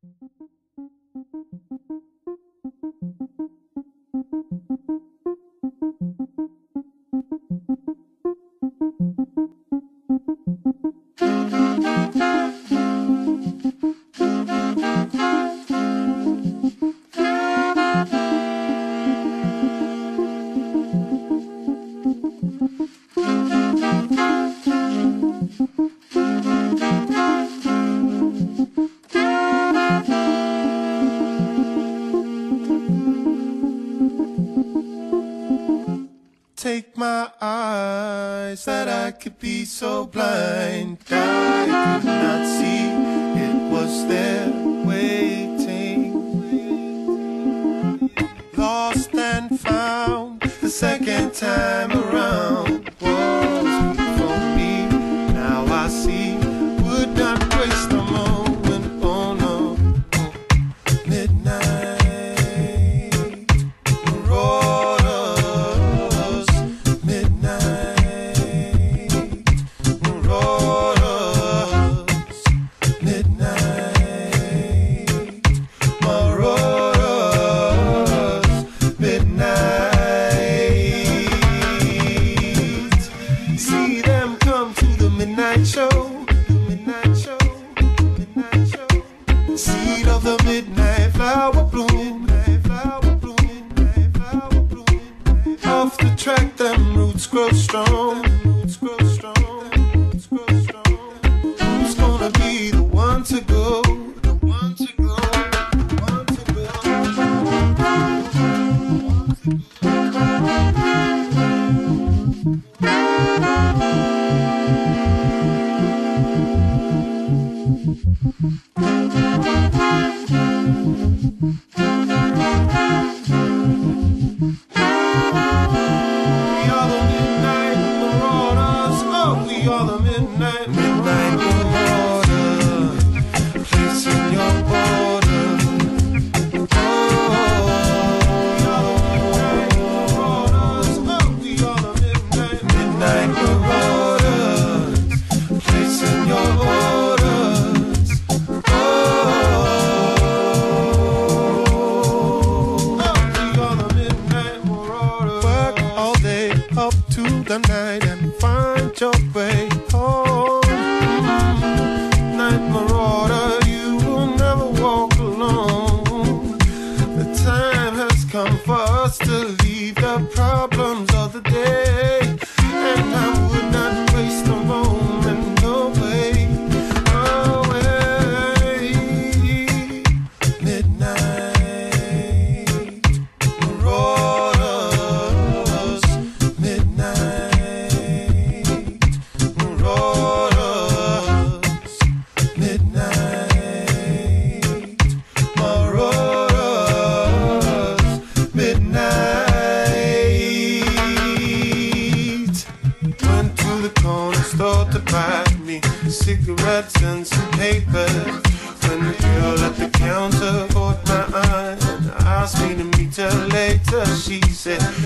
Take my eyes that I could be so blind. I could not see it was there waiting. Lost and found the second time around was for me. Now I see, would not waste a moment. Oh no, midnight. Seed of the midnight flower bloom. Off the track, them roots grow strong. Who's gonna be the one to go? We are the midnight marauders, placing your border. We are the midnight marauders, placing your orders. We are the midnight marauders. Work all day up to the night and find your way home. Night marauder, you will never walk alone. The time has come for us to leave the problems of the day, and I would not waste a moment. No way, no way. Midnight marauders, midnight marauders, midnight marauders, midnight. Went to the corner store to buy me cigarettes and some papers. When the girl at the counter caught my eye and asked me to meet her later, she said,